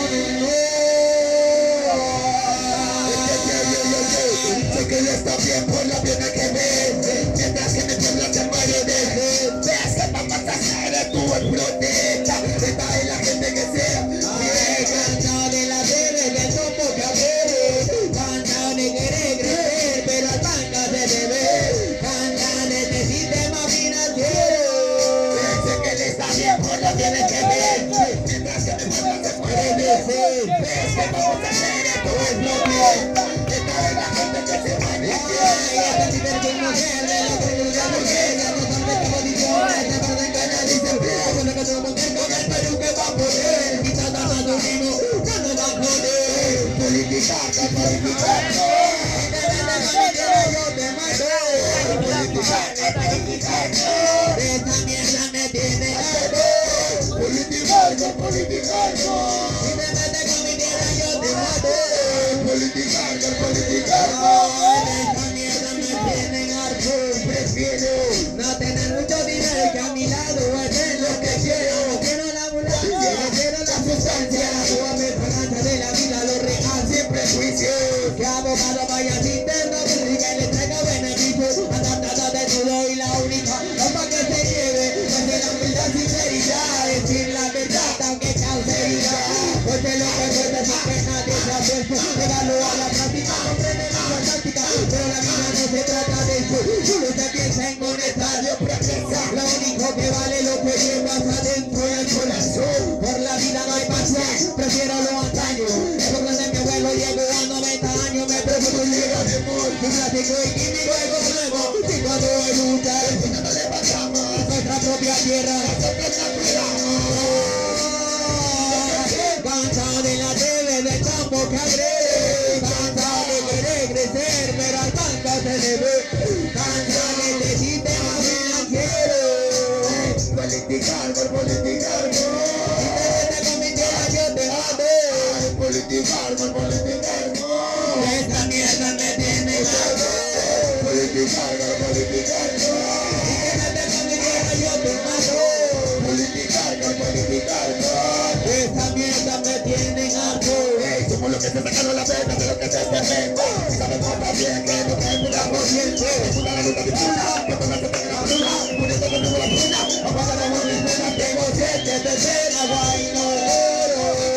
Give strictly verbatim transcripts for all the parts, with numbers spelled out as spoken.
Sé que le está bien por la pena que ves. Mientras que me tiemblas en marionetes. Veas que vamos a hacer tu proteja. Esta es la gente que sea. Me cansado de la tele, del topo que abre. Cansado de querer crecer, pero al banca se debe. Cansado de este sistema financiero. Sé que le está bien por la pena que ves. Mientras que me tiemblas en marionetes. Veas que vamos a hacer tu proteja. Esta es la gente que se maneja. Esta mierda me tiene harto. Politicargo, politicargo. Si me metes con mi tierra yo te mato. Politicargo, politicargo. Esta mierda me tiene harto. Prefiero no tener mucho dinero que a mi lado hacer lo que quiero. No quiero la ambulancia, no quiero la sustancia. Súbame fragancia de la vida, lo real sin prejuicio. Que abogado vaya sin terno, pública y le traiga beneficio. Adaptada de todo y la única, no pa' que se lleve. Desde la humildad, sinceridad, decir la verdad aunque cause herida. Porque lo que puede sin que nadie se ha puesto. Regalo a la práctica, comprende la fantástica. Pero la vida no se trata de eso. Solo se piensa en un estadio progresa. Lo único que vale lo que llevas adentro del corazón. Por la vida no hay pasión, prefiero lo antaño. Por lo de mi abuelo llego a noventa años. Me pregunto si llega de amor. Un clásico y químico es complejo. Y cuando hay lucha, no le pasamos a nuestra propia tierra. Cansado de la tele del campo que agrede. Cansado de querer crecer, pero al banco se debe. Cansado de este sistema financiero. Politicargo, politicargo. Si te metes con mi tierra yo te mato. Politicargo, politicargo. Esta mierda me tiene harto. Politicargo, politicargo. Si te metes con mi tierra yo te mato. Politicargo, politicargo. Esta mierda me tiene harto. Hey, somos los que se sacaron la vena de lo que se cementa. Y sabemos también que no tenemos la corriente. Una la lucha difusa, que con la que tenga la bruna. Poniendo de nuevo la bruna. Apaga la voz y suena, tengo siete tercera, guay, no oro.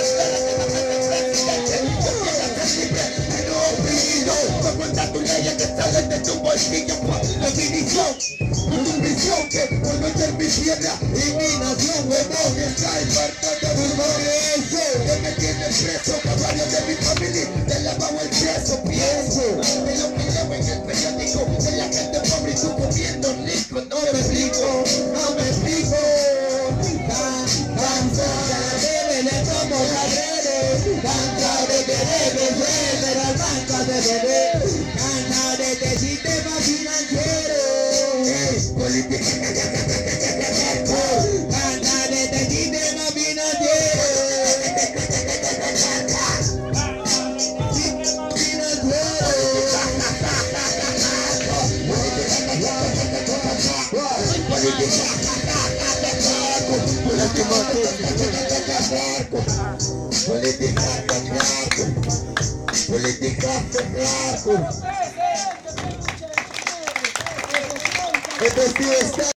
No cuenta tu ley que salen de tu bolsillo. La definición, con tu visión que por no ser mi tierra y mi nación, huevón, está el parto de mi progreso. Que me tiene preso, caballo de mi familia, te lavaba el preso, pienso. De lo que leo en el periódico, de la gente pobre y tú comiendo rico. No me explico, no me explico. Cansado de ver como cadreros, cansado de querer crecer, pero al banco se debe. Cansado de este sistema financiero. Política. Cansado de este sistema financiero. Política, política, política. Este tío está